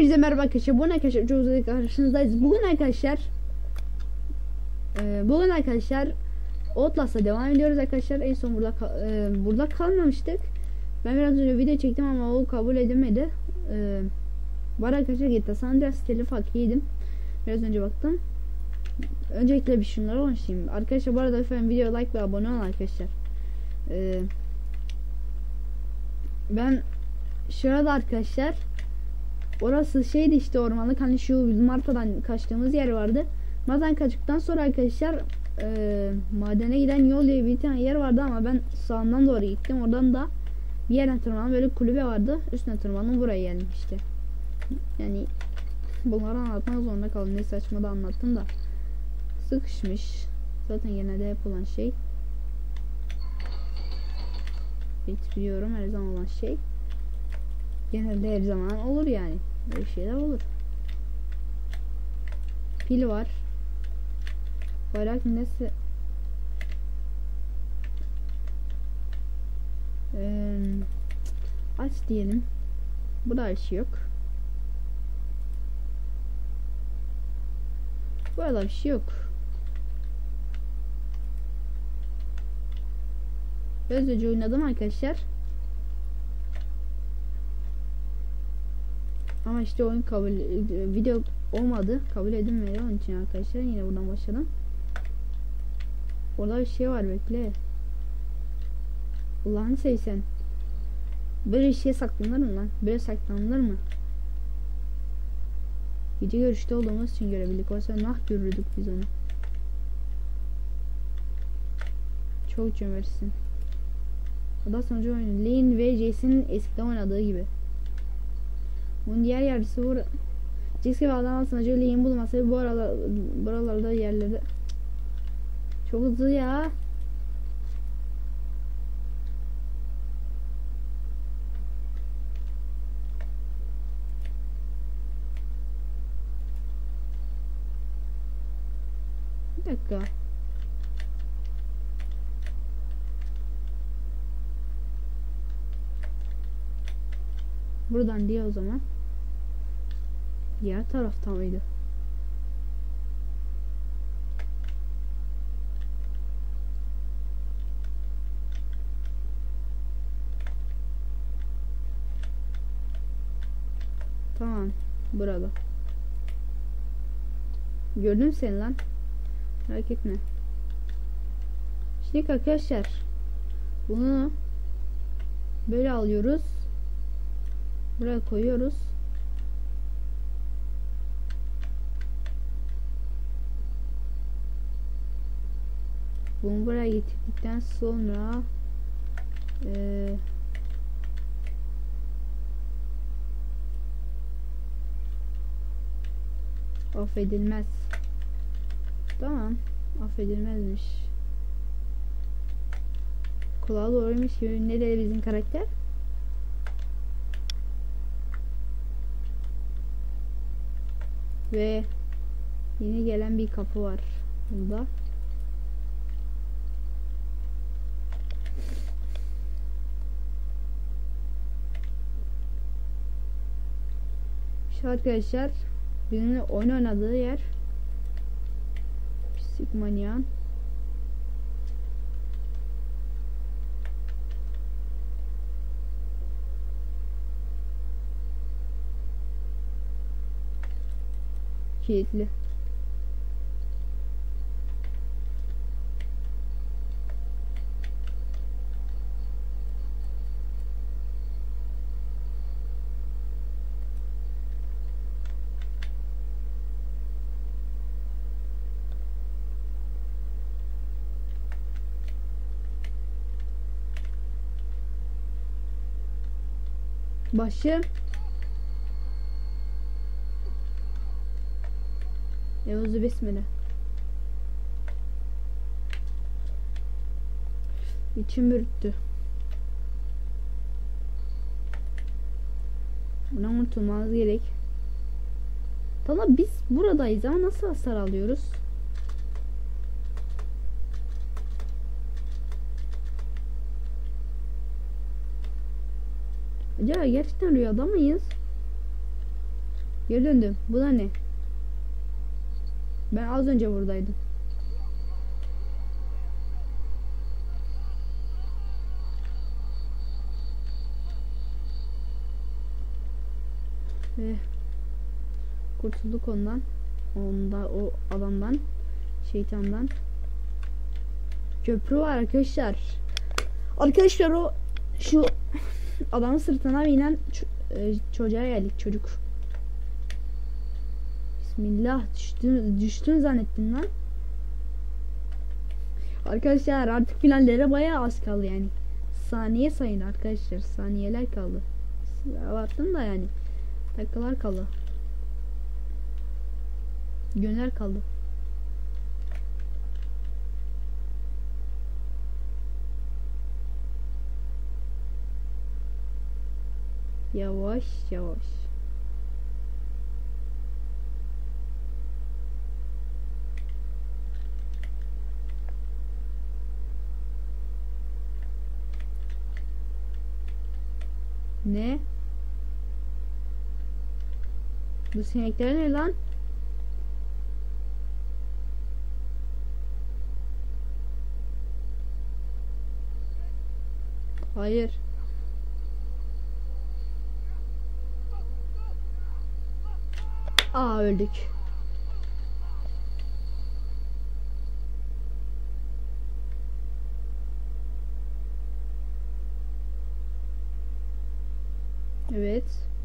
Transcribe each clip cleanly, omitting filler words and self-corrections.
Hepinize merhaba arkadaşlar. Bugün arkadaşlar çok uzun karşınızdayız. Bugün arkadaşlar Outlast'a devam ediyoruz arkadaşlar. En son burada kalmamıştık. Ben biraz önce video çektim ama o kabul edemedi. Var arkadaşlar, GTA San Andreas telif hakkı yedim. Biraz önce baktım. Öncelikle bir şunları konuşayım. Arkadaşlar bu arada lütfen video like ve abone olun arkadaşlar. Ben şurada arkadaşlar, orası şeydi işte, ormanlık, hani şu Marta'dan kaçtığımız yer vardı. Marta'dan kaçtıktan sonra arkadaşlar madene giden yol diye bir tane yer vardı ama ben sağından doğru gittim. Oradan da bir yerden tırmandım, böyle kulübe vardı, üstüne tırmandım, buraya geldim işte. Yani bunları anlatmak zorunda kaldım. Ne saçma da anlattım da sıkışmış. Zaten genelde yapılan şey. Hiç biliyorum, her zaman olan şey. Genelde her zaman olur yani. Böyle şeyler olur. Pil var. Bayrak nesi? Aç diyelim. Burada bir şey yok. Burada bir şey yok. Özgürce oynadım arkadaşlar. Ama işte oyun video olmadı. Kabul edilmedi, onun için arkadaşlar yine buradan başladım. Orada bir şey var, bekle. Ulan sen. Böyle şey saklanır mı lan? Böyle saklanılır mı? Gece görüşte olduğumuz için görebildik. Oysa nah görürdük biz onu. Çok cömertsin. Oda sonucu oyunu. Lane ve Jace'in eskiden oynadığı gibi. Bunun diğer yardımcısı Jessica ve adam sonucu Lane bulması buralarda yerlerde. Çok hızlı ya. Bir dakika. Buradan diye o zaman. Diğer tarafta mıydı? Tamam. Burada. Gördüm seni lan. Merak etme. Şimdi arkadaşlar, bunu böyle alıyoruz. Buraya koyuyoruz. Bunu buraya getirdikten sonra affedilmez. Tamam. Affedilmezmiş. Kulağa doğruymuş gibi. Ne dedi bizim karakter? Ve yeni gelen bir kapı var bunda. Şu arkadaşlar bizimle oyun oynadığı yer. Sigmanyan. Kilitli. Başı. Euzu besmele. İçim ürktü. Buna unutulmaz gerek. Tamam, biz buradayız ama nasıl hasar alıyoruz? Acaba gerçekten rüyada mıyız? Geri döndüm. Bu da ne? Ben az önce buradaydım. Ve kurtulduk ondan. O adamdan. Şeytandan. Köprü var arkadaşlar. Arkadaşlar o şu adamın sırtına binen çocuğa geldik, çocuk. Bismillah, düştün zannettim lan. Arkadaşlar artık finallere bayağı az kaldı yani. Saniye sayın arkadaşlar, saniyeler kaldı. Abarttım da yani. Dakikalar kaldı. Günler kaldı. Yavaş yavaş. Ne? Bu sinekler ne lan? Hayır. Aa, öldük. Evet.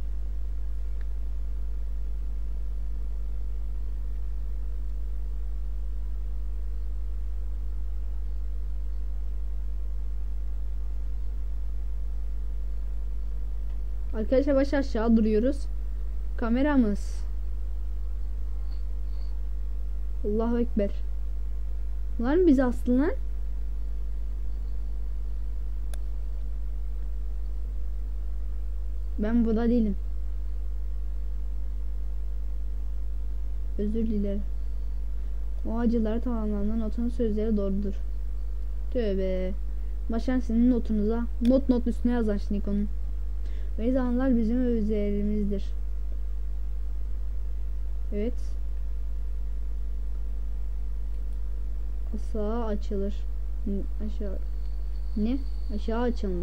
Arkadaşlar baş aşağı duruyoruz. Kameramız. Allahu Ekber. Var mı bizi aslında? Ben burada değilim. Özür dilerim. O acılar tamamlanan notun sözleri doğrudur. Tövbe. Başan senin notunuza. Not üstüne yazar şimdi onun. Ve zamanlar bizim üzerimizdir. Evet. Aşağı açılır. Aşağı. Ne? Aşağı açılma.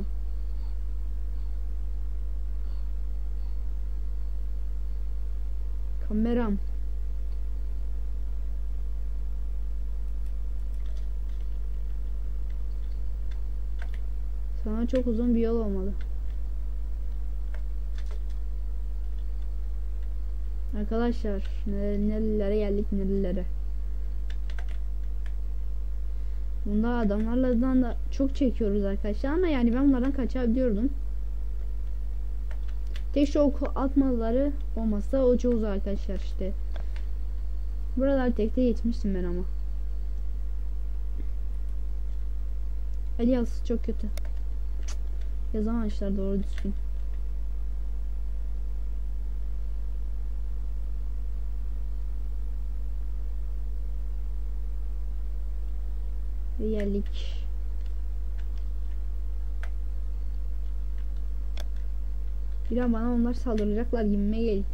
Kameram. Sana çok uzun bir yol olmalı. Arkadaşlar nerelere geldik, nerelere. Bunda adamlardan da çok çekiyoruz arkadaşlar ama yani ben bunlardan kaçabiliyordum. Tek şu ok atmaları olmazsa o çok uzak arkadaşlar işte. Buralar tekte geçmiştim ben ama. El yazısı çok kötü. Yazamamışlar doğru düzgün. Ve geldik. Bir an bana onlar saldıracaklar gibime geliyor.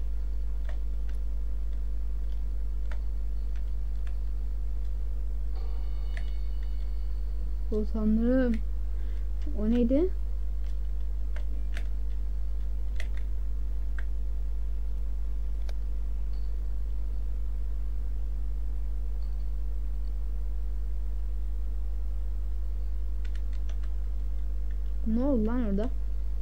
O sanırım. O neydi? Ne oldu lan orada?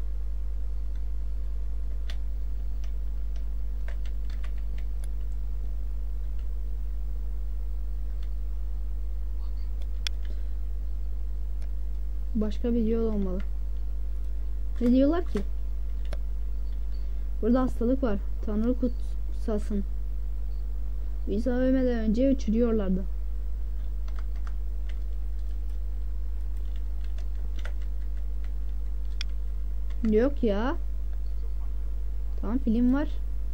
Başka bir yol olmalı. Ne diyorlar ki? Burada hastalık var. Tanrı kutsasın. İsa ölmeden önce uçuruyorlardı. Yok ya. Tamam, film var.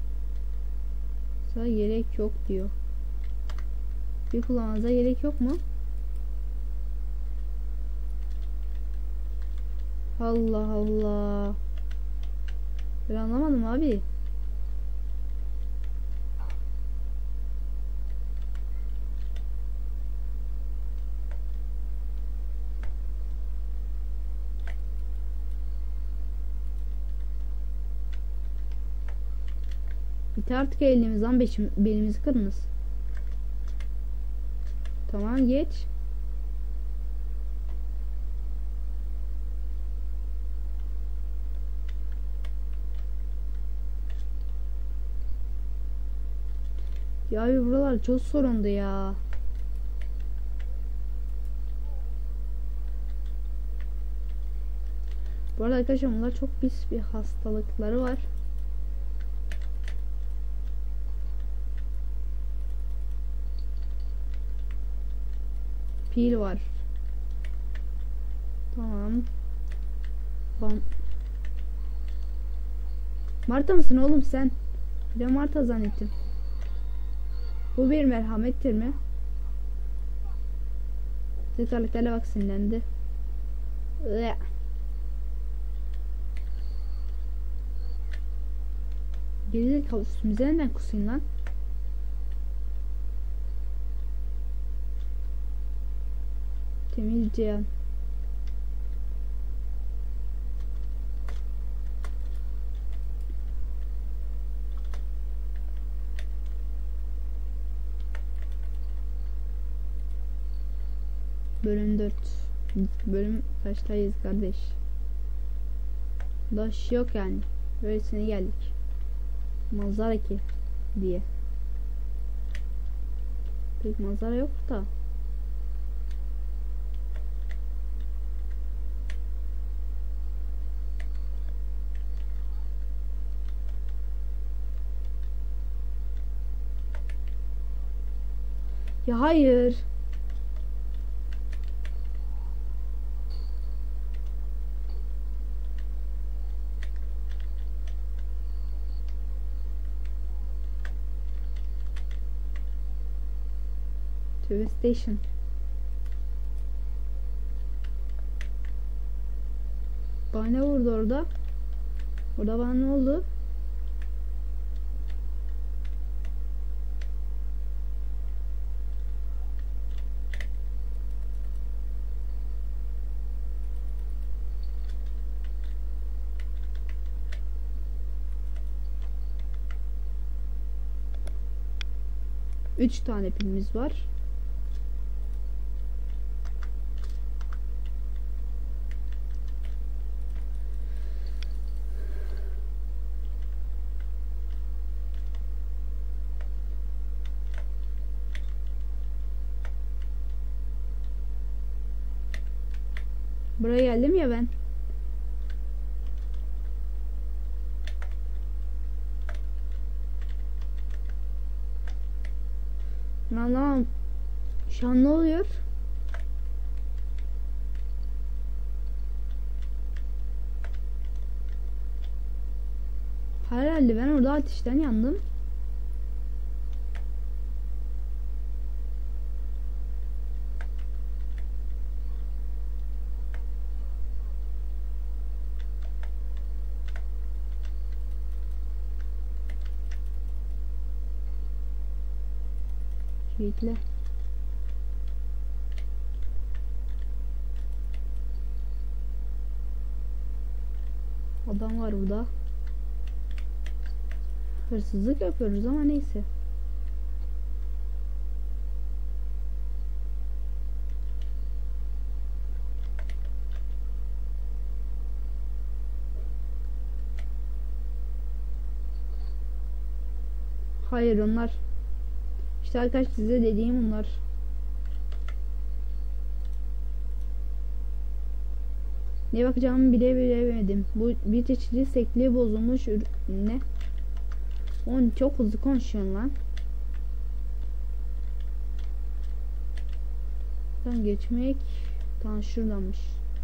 Sana gerek yok diyor. Bir kullanmanıza gerek yok mu? Allah Allah. Ben anlamadım abi. Bitti artık elimiz lan, belimizi kırınız. Tamam geç. Ya abi buralar çok sorundu ya. Bu arada arkadaşlar bunlar çok pis bir hastalıkları var. Pil var. Tamam. Bam. Marta mısın oğlum sen? Bir de Marta zannettim. Bu bir merhamettir mi? Tekrarlıklarla bak sinirlendi. Gerizekalı üstümüze neden kusayım lan? Temizce. Bölüm 4. Bölüm kaçtayız kardeş? Daş yok yani. Böylesine geldik. Manzara ki diye. Pek manzara yok da. Ya hayır. TV station. Bana ne vurdu orada? Orada bana ne oldu? Üç tane pilimiz var. Buraya geldim ya ben. Lan şu an ne oluyor? Herhalde ben orada ateşten yandım. Bekle. Adam var burada. Hırsızlık yapıyoruz ama neyse. Hayır onlar. İşte arkadaş size dediğim onlar. Ne bakacağımı bile bilemedim. Bu bir çeşitli sekliği bozulmuş ne? Oğlum çok hızlı konuşuyorsun lan. Ben geçmek tam şuradanmış.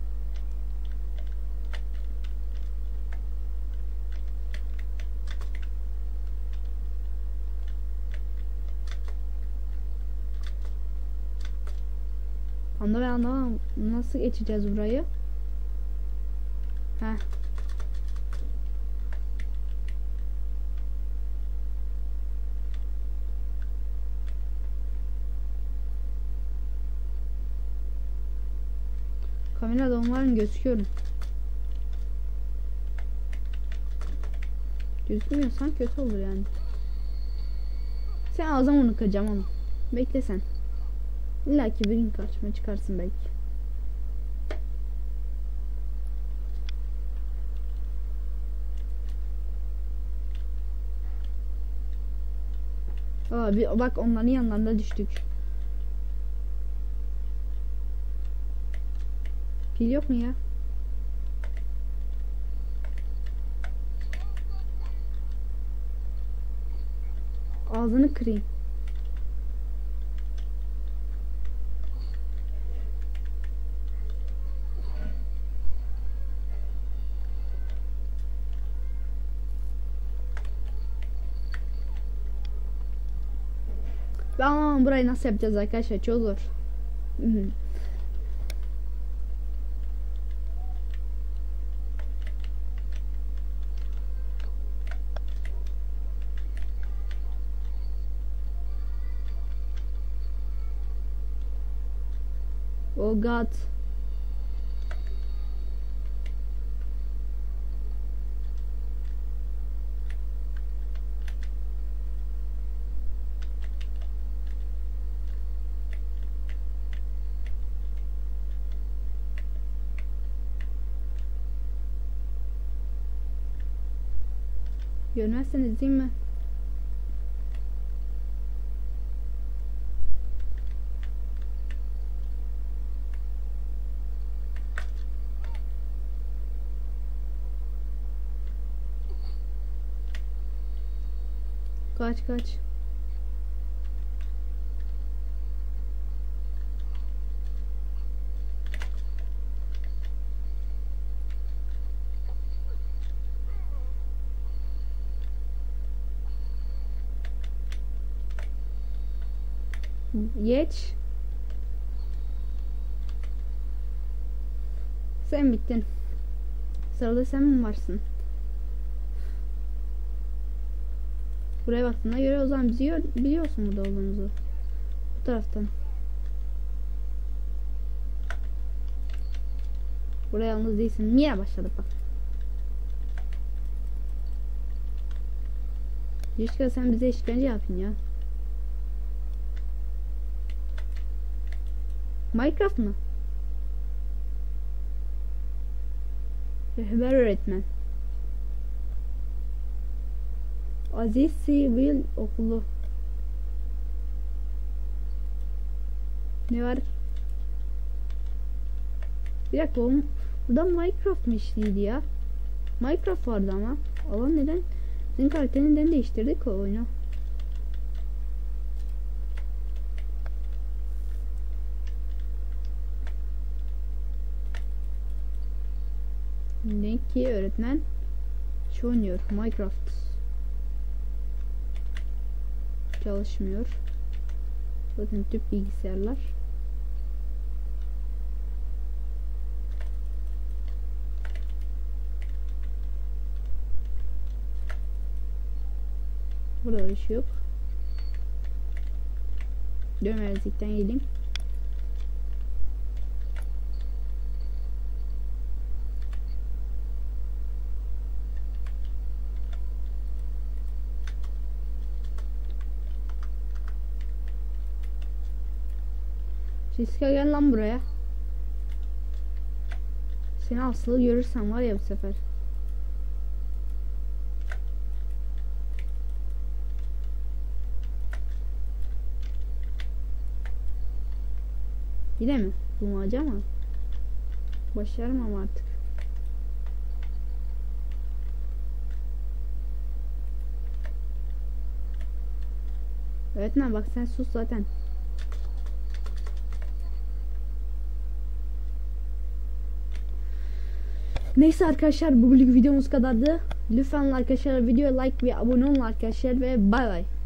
Ben anlamam. Nasıl geçeceğiz burayı? Heh. Kamerada umarım gözüküyorum. Gözükmüyorsan kötü olur yani. Sen o zaman onu kıracağım ama. Bekle sen. İlla ki bir gün karşıma çıkarsın belki. Aa, bak onların yanlarında düştük. Pil yok mu ya? Ağzını kırayım. Ama burayı nasıl yapacağız arkadaşlar? Çok zor. Oh God. Görmezseniz değil mi? Kaç kaç. Geç. Sen bittin. Sırada sen mi varsın? Buraya baktığına göre o zaman bizi biliyorsun burada olduğumuzu. Bu taraftan. Buraya yalnız değilsin. Niye başladık bak. Keşke sen bize işkence yapın ya. Minecraft mı? Rehber öğretmen. Aziz Sivil Okulu. Ne var? Bir dakika oğlum. Burada Minecraft mı işliydi ya? Minecraft vardı ama. Allah neden? Senin karakterini neden değiştirdik o oyunu? Ne ki öğretmen şu oynuyor Minecraft. Çalışmıyor. Bakın tüp bilgisayarlar. Burada bir şey yok. Dömezlikten yedim. Jessica gel lan buraya. Seni asılı görürsem var ya bu sefer. Yine mi? Bulmaca mı? Başarmam artık. Öğretmen bak sen sus zaten. Neyse arkadaşlar bugünkü videomuz kadardı. Lütfen arkadaşlar videoya like ve abone olun arkadaşlar ve bay bay.